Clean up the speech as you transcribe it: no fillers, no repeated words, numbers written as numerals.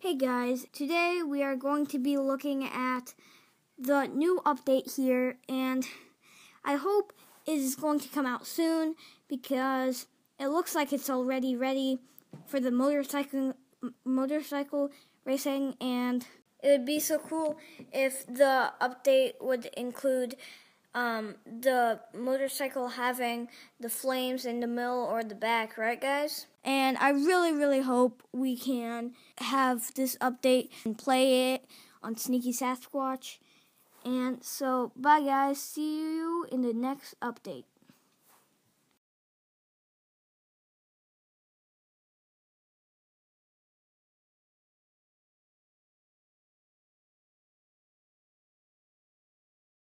Hey guys, today we are going to be looking at the new update here, and I hope it is going to come out soon because it looks like it's already ready for the motorcycle racing, and it would be so cool if the update would include the motorcycle having the flames in the middle or the back, right guys? And I really hope we can have this update and play it on Sneaky Sasquatch. And so, bye guys, see you in the next update.